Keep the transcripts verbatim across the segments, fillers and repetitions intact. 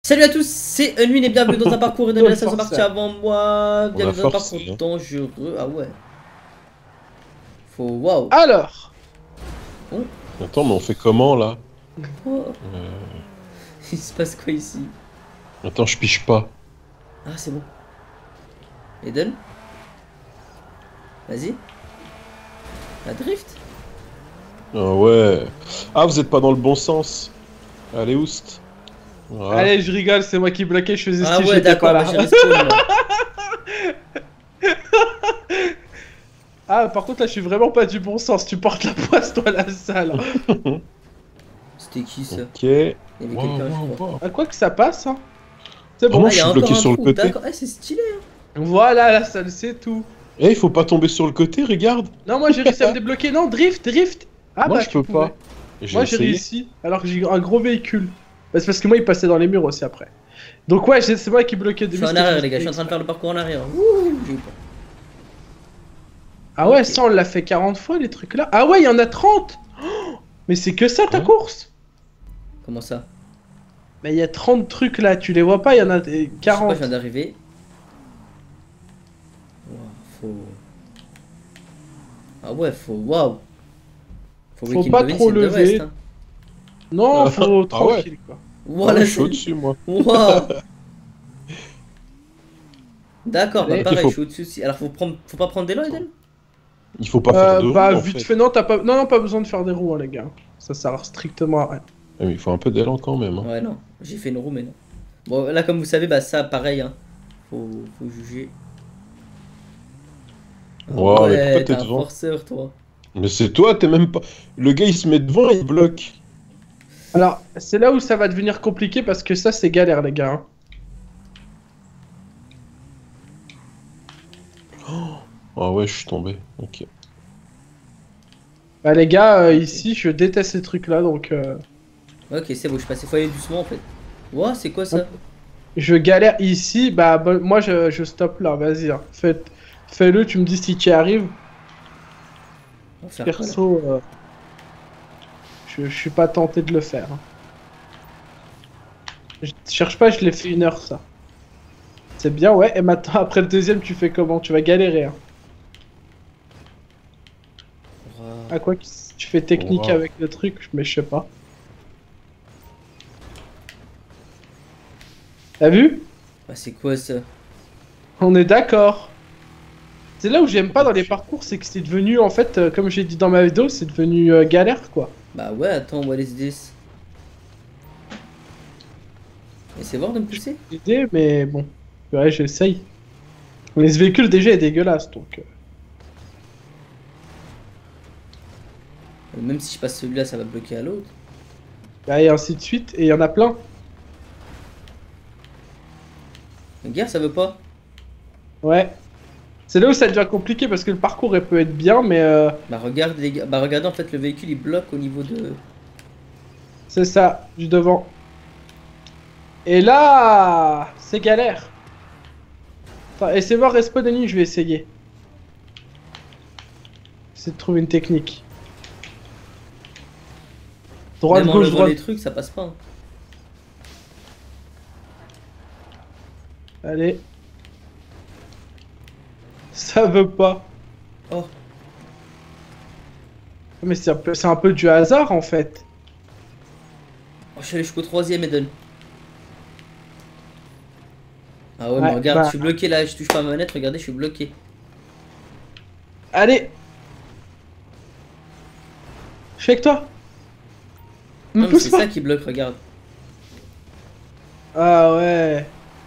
Salut à tous, c'est Unwin et bienvenue dans un parcours et de la sont partis avant moi. Bienvenue dans un parcours dangereux. Ah ouais. Faut waouh. Alors. Oh. Attends, mais on fait comment là? Oh. Euh... Il se passe quoi ici? Attends, je piche pas. Ah, c'est bon. Eden? Vas-y. La drift? Ah ouais. Ah, vous êtes pas dans le bon sens. Allez, oust. Voilà. Allez, je rigole, c'est moi qui bloquais, je faisais ah style, ouais, j'étais pas là. Ah, par contre, là, je suis vraiment pas du bon sens. Tu portes la poisse, toi, la salle. C'était qui ça? Ok. Il y avait wow, quelqu'un, wow, je crois. Wow. À quoi que ça passe, hein? C'est bon, ah, je suis bloqué sur le côté. D'accord, eh, c'est stylé. Hein. Voilà, la salle, c'est tout. Eh, il faut pas tomber sur le côté, regarde. Non, moi, j'ai réussi à me débloquer. Non, drift, drift. Ah, moi, bah, je peux pouvais. pas. Moi, j'ai réussi, alors que j'ai un gros véhicule. Bah, c'est parce que moi, il passait dans les murs aussi après. Donc, ouais, c'est moi qui bloquais. Je suis en arrière, les gars, je suis en train de faire le parcours en arrière. Ouh, j'ai eu peur. Ah ouais, okay. Ça, on l'a fait quarante fois, les trucs là. Ah ouais, il y en a trente. Oh, mais c'est que ça, ta hein course? Comment ça? Mais il y a trente trucs là, tu les vois pas, il y en a quarante. Je sais pas, je viens d'arriver. Wow, faut... Ah ouais, faut... Waouh. Faut, faut pas trop lever. West, hein. Non, faut ah ouais. tranquille quoi. Voilà, ah, je suis au-dessus moi. Wow. D'accord, bah pareil, faut... je suis au-dessus aussi. Alors faut, prendre... faut pas prendre des lots, Eden? Il faut pas euh, faire de roues, bah en vite fait. fait, non, t'as pas... Non, non, pas besoin de faire des roues, hein, les gars. Ça sert strictement à rien. Mais il faut un peu d'élan quand même. Hein. Ouais, non, j'ai fait une roue, mais non. Bon, là, comme vous savez, bah ça, pareil, hein. Faut, faut juger. Wow, ouais, t'es un devant forceur, toi. Mais c'est toi, t'es même pas... Le gars, il se met devant et il bloque. Alors, c'est là où ça va devenir compliqué parce que ça, c'est galère, les gars. Hein. Ah ouais, je suis tombé. Ok. Bah les gars, euh, ici, je déteste ces trucs-là, donc... Euh... Ok, c'est bon, je suis passé. Faut aller doucement, en fait. Ouah, c'est quoi ça? Je galère ici, bah, bah moi, je, je stoppe là, vas-y. Hein. Fais, fais-le, tu me dis si tu y arrives. Perso, euh, je, je suis pas tenté de le faire. Hein. Je cherche pas, je l'ai fait une heure, ça. C'est bien, ouais. Et maintenant, après le deuxième, tu fais comment? Tu vas galérer. Hein. À quoi tu fais technique wow. avec le truc, mais je sais pas. T'as vu? Bah c'est quoi ça? On est d'accord. C'est là où j'aime pas dans les parcours, c'est que c'est devenu en fait, euh, comme j'ai dit dans ma vidéo, c'est devenu euh, galère quoi. Bah ouais, attends, what is this? Essaye voir de me pousser? Idée, mais bon, ouais, j'essaye. Mais ce véhicule déjà est dégueulasse donc. Euh... Même si je passe celui-là, ça va bloquer à l'autre. Et ainsi de suite, et il y en a plein. La guerre, ça veut pas. Ouais. C'est là où ça devient compliqué parce que le parcours il peut être bien, mais. Euh... Bah regarde les gars, bah regardez en fait le véhicule il bloque au niveau de. C'est ça, du devant. Et là, c'est galère. Enfin, essayez voir respawn ennemi, je vais essayer. J'essaie de trouver une technique. Droite, Même gauche, en droite. les trucs, ça passe pas. Hein. Allez. Ça veut pas. Oh. Mais c'est un, peu, un peu du hasard en fait. Oh, je suis allé jusqu'au troisième, Eden. Ah ouais, ouais mais regarde, bah... je suis bloqué là, je touche pas à ma manette, regardez, je suis bloqué. Allez. Je suis avec toi. C'est ça qui bloque, regarde. Ah ouais.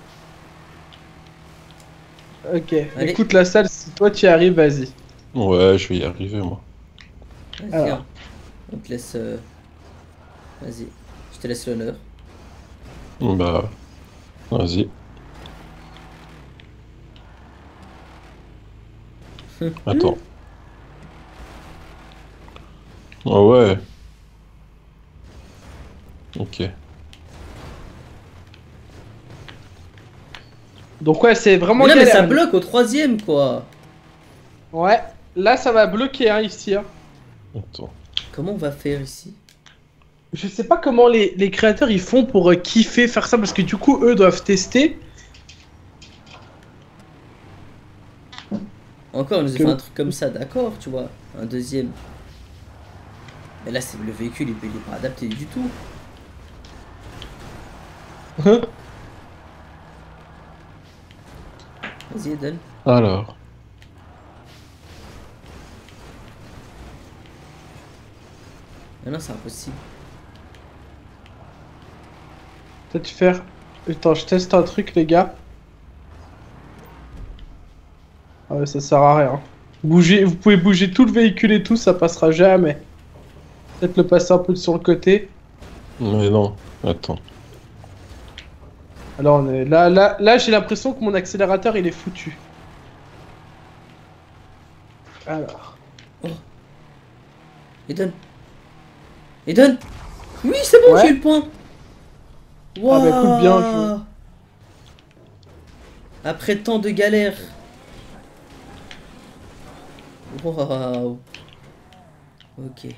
Ok, allez. Écoute la salle, si toi tu y arrives, vas-y. Ouais, je vais y arriver moi. Vas-y, hein. On te laisse... Euh... Vas-y, je te laisse l'honneur. Bah... Vas-y. Attends. Ah ouais. Ok. Donc ouais, c'est vraiment mais non, galère. Mais ça bloque au troisième quoi. Ouais, là ça va bloquer hein, ici. Hein. Attends. Comment on va faire ici? Je sais pas comment les, les créateurs ils font pour euh, kiffer faire ça parce que du coup eux doivent tester. Encore, ils nous ont Que- fait un truc comme ça, d'accord, tu vois. Un deuxième. Mais là, c'est le véhicule, il est il est pas adapté du tout. Vas-y, Eden. Alors. Ah non, c'est impossible. Peut-être faire. Attends, je teste un truc, les gars. Ah ouais, ça sert à rien. Bougez, vous pouvez bouger tout le véhicule et tout, ça passera jamais. Peut-être le passer un peu sur le côté. Mais non, attends. Alors on est là, là, là, j'ai l'impression que mon accélérateur il est foutu. Alors. Eden. Eden. Oui, c'est bon, Ouais. j'ai eu le point. Ah bah écoute, bien joué. Après tant de galères. Waouh. Ok.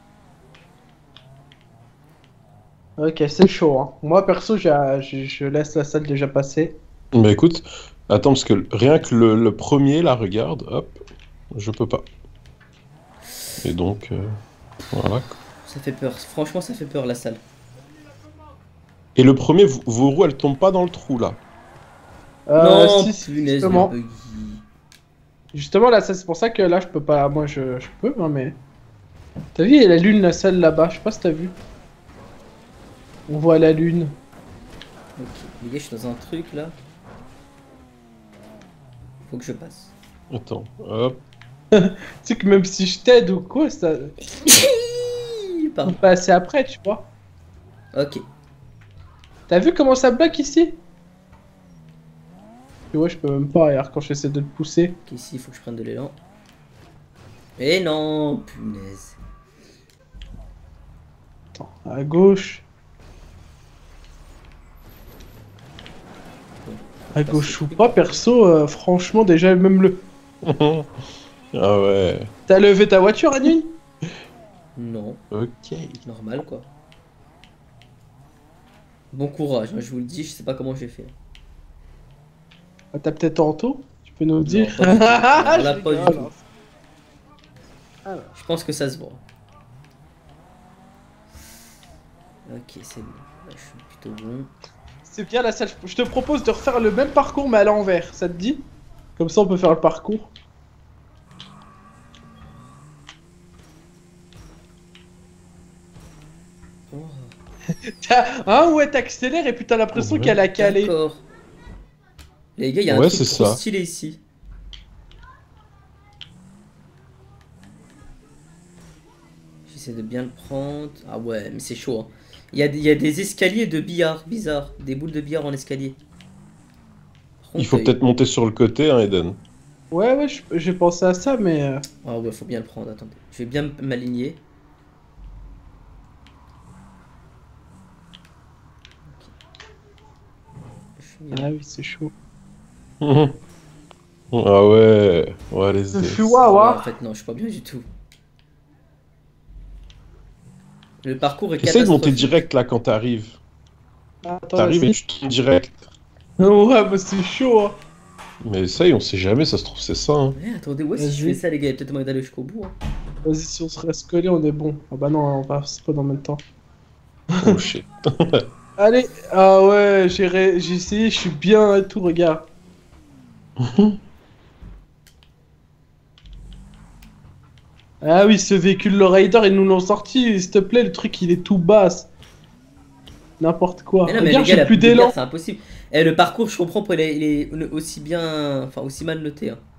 Ok, c'est chaud. Hein. Moi perso, j'ai- je, je laisse la salle déjà passer. Bah écoute, attends, parce que rien que le, le premier, là, regarde, hop, je peux pas. Et donc, euh, voilà. quoi. Ça fait peur. Franchement, ça fait peur la salle. Et le premier, v- vos roues, elles tombent pas dans le trou, là. Euh, non, si, si, punaise, justement. le buggy. Justement, là, ça, c'est pour ça que là, je peux pas. Moi, je, je peux, hein, mais. T'as vu, il y a la lune, la salle là-bas. Je sais pas si t'as vu. On voit la lune. Ok, les gars, je suis dans un truc là. Faut que je passe. Attends, hop. Tu sais que même si je t'aide ou quoi, ça. On Pardon. peut passer après, tu vois. Ok. T'as vu comment ça bloque ici? Et ouais, je peux même pas, regarde, quand j'essaie de te pousser. Ok, ici, il faut que je prenne de l'élan. Et non, punaise. Attends, à gauche. À gauche ou pas, perso, euh, franchement, déjà, même le. Ah ouais, T'as levé ta voiture, Anune? Non, ok. normal quoi. Bon courage, hein, je vous le dis, je sais pas comment j'ai fait. Ah, t'as peut-être Anto? Tu peux nous le dire? pas du tout. Alors là, Je pas du rigole, tout. hein. Alors. Je pense que ça se voit. Ok, c'est bon. Là, je suis plutôt bon. C'est bien la salle. Je te propose de refaire le même parcours, mais à l'envers. Ça te dit? Comme ça, on peut faire le parcours. Oh, T'as- Hein, ouais, t'accélères et puis t'as l'impression Ouais. qu'elle a calé. d'accord. Les gars, il y a un Ouais, truc c'est trop ça. stylé ici. J'essaie de bien le prendre. Ah ouais, mais c'est chaud. Hein. Il y, a des- il y a des escaliers de billard, bizarre. Des boules de billard en escalier. Par Il faut contre, euh, peut-être monter sur le côté, hein, Eden. Ouais, ouais, je- j'ai pensé à ça, mais. euh, Ah ouais, faut bien le prendre, attendez. Je vais bien m'aligner. Je suis mis- Ah oui, c'est chaud. Ah ouais, ouais, les Je aider. suis waouh, Ouais, hein. en fait, non, je suis pas bien du tout. Le parcours est Essaye de monter catastrophique. direct là quand t'arrives. Attends, T'arrives et vas-y. tu tombes direct. Ouais, bah c'est chaud, hein. Mais essaye, on sait jamais, ça se trouve c'est ça. Hein. Ouais, attendez, ouais, si je Vas-y. fais ça, les gars, il y a peut-être moyen d'aller jusqu'au bout. Hein. Vas-y, si on se reste collé, on est bon. Ah bah non, on va se pas en même temps. Oh shit. Allez, ah ouais, j'ai ré- j'ai essayé, je suis bien et tout, regarde. Ah oui, ce véhicule, le Raider, ils nous l'ont sorti, s'il te plaît, le truc, il est tout basse. N'importe quoi. Mais non, mais Regarde, les gars, j'ai la plus boucle de d'élan. bière, c'est impossible. Et le parcours, je comprends pourquoi il est, il est aussi bien. Enfin, aussi mal noté. Hein.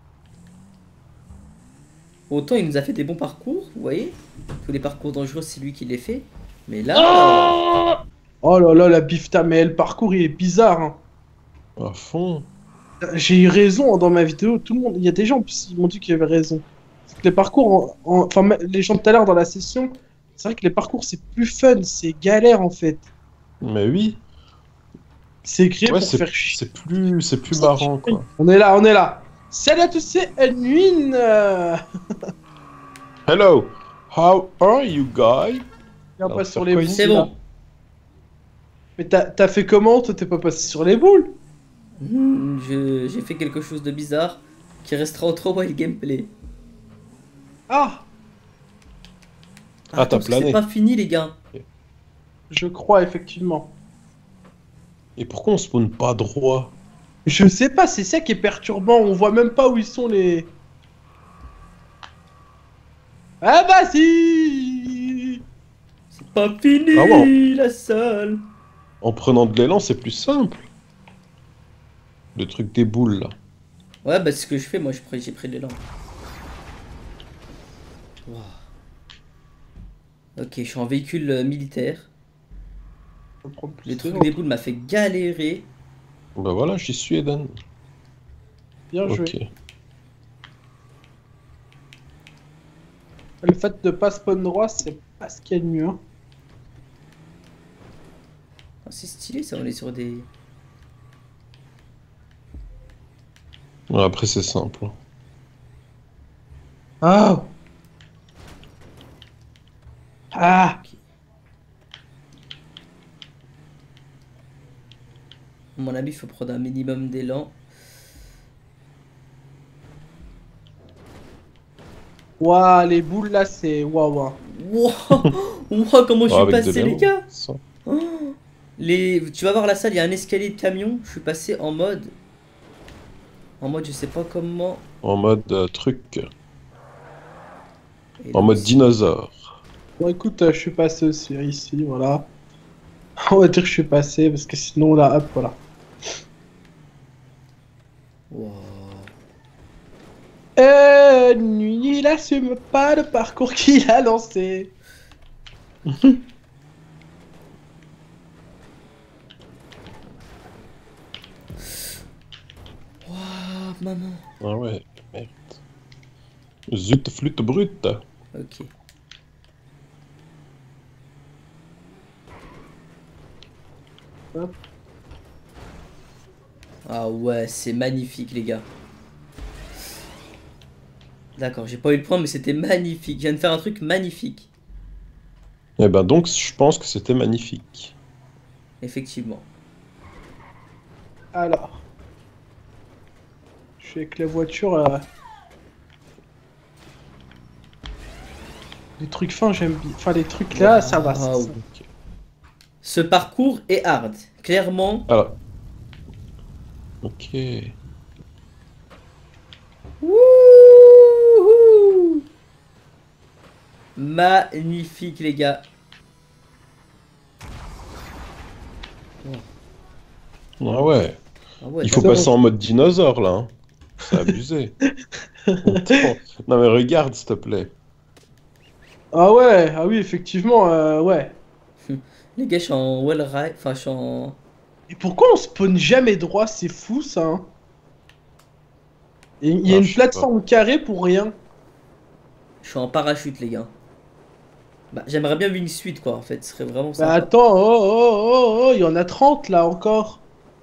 Autant il nous a fait des bons parcours, vous voyez. Tous les parcours dangereux, c'est lui qui les fait. Mais là. Oh là là, la bifta, mais le parcours, il est bizarre. Hein. À fond. J'ai eu raison dans ma vidéo, tout le monde, il y a des gens qui m'ont dit qu'il y avait raison. C'est que les parcours, en- en- enfin les gens de tout à l'heure dans la session, c'est vrai que les parcours c'est plus fun, c'est galère en fait. Mais oui. C'est créé Ouais, pour c'est faire chier. c'est plus, c'est plus marrant quoi. On est là, on est là. Salut à tous, c'est Edwin. euh, Hello. How are you guys? Viens Alors, pas faire sur les quoi boules. ici C'est là. bon. Mais t'as t'as fait comment? Toi, t'es pas passé sur les boules? Hmm, je- J'ai fait quelque chose de bizarre qui restera entre moi et le gameplay. Ah! Ah, Attends, t'as parce que c'est plané. pas fini, les gars. Je crois, effectivement. Et pourquoi on spawn pas droit? Je sais pas, c'est ça qui est perturbant. On voit même pas où ils sont les. Ah bah si! C'est pas fini, Ah ouais. la salle. En prenant de l'élan, c'est plus simple. Le truc des boules, là. Ouais, bah c'est ce que je fais, moi j'ai pris, j'ai pris de l'élan. Wow. Ok, je suis en véhicule euh, militaire. Je vais prendre plus Le de truc temps. des boules m'a fait galérer. Bah voilà, j'y suis, Eden. Bien joué. Ok. Le fait de pas spawn droit, c'est pas ce qu'il y a de mieux. hein. Ah, c'est stylé ça, on est sur des... Ouais, après, c'est simple. Ah! Ah! À mon avis, il faut prendre un minimum d'élan. Ouah, les boules là, c'est waouh. hein. Wow, wow, comment je Ah, suis avec de passé, les l'élan, gars. ça. Oh, les... Tu vas voir la salle, il y a un escalier de camion. Je suis passé en mode... En mode, je sais pas comment... En mode euh, truc. Et En là mode aussi. dinosaure. Bon, écoute, euh, je suis passé aussi ici, voilà. On va dire que je suis passé parce que sinon là, hop, voilà. Wow. Euh, lui, il assume pas le parcours qu'il a lancé. Wow, maman. Ah ouais, merde. Zut, flûte brute. Ok. Hop. Ah ouais, c'est magnifique, les gars. D'accord, j'ai pas eu le point, mais c'était magnifique. Je viens de faire un truc magnifique. Eh ben donc, je pense que c'était magnifique. Effectivement. Alors. Je suis avec la voiture. euh, Les trucs fins, j'aime bien. Enfin, les trucs là, ça va. ça- Wow. ça- Ok. Ce parcours est hard. Clairement. Alors. Ok. Wouhou. Magnifique, les gars. Ah ouais. Ah ouais, Il faut d'accord. passer en mode dinosaure là. hein. C'est abusé. Attends. Non mais regarde s'il te plaît. Ah ouais, ah oui, effectivement, euh, ouais. les gars, je suis en wall ride. Enfin, je suis en. Et pourquoi on spawn jamais droit? C'est fou ça. Hein. Et il y a Ah, une je sais plateforme carrée pour rien. Je suis en parachute, les gars. Bah, j'aimerais bien une suite, quoi, en fait. Ce serait vraiment Bah sympa. attends, oh oh oh oh, il y en a trente là encore.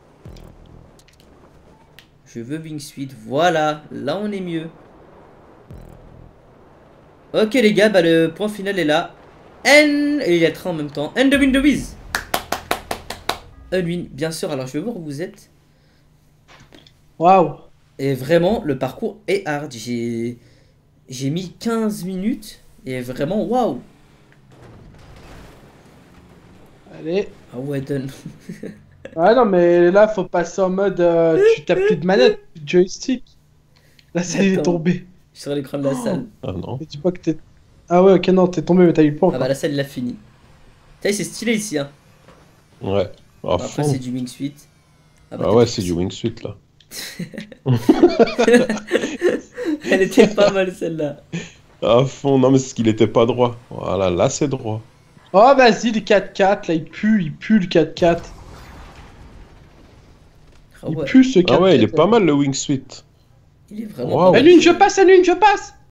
Je veux Wing Suite, voilà, là on est mieux. Ok les gars, bah le point final est là. N, et il y a train en même temps. N de win de Wiz. Unwin, bien sûr, alors je vais voir où vous êtes. Waouh. Et vraiment, le parcours est hard. J'ai j'ai mis quinze minutes et vraiment, waouh. Allez. Ah ouais, done. Ah non, mais là, faut passer en mode. euh, tu tapes plus de manette, plus de joystick. Là, ça y est Attends. tombé. Je suis sur l'écran de la salle. Ah non. Mais dis pas que t'es. Ah ouais, ok, non, t'es tombé, mais t'as eu le point. Ah bah la salle, il a fini. Ça y est, c'est stylé ici, hein. Ouais. À Bah, après, fond. c'est du Wing Suite. Ah bah, ouais, t'as- c'est du wingsuit là. Elle était pas mal celle-là. À fond. Non mais c'est qu'il était pas droit. Voilà, là c'est droit. Oh, vas-y, le quatre quatre, là, il pue, il pue le quatre quatre. Ah Il ouais, pue ce quatre quatre. Ah ouais, il est pas mal le wingsuit. il est vraiment Wow. pas mal. Alune, je passe, Alune, je passe.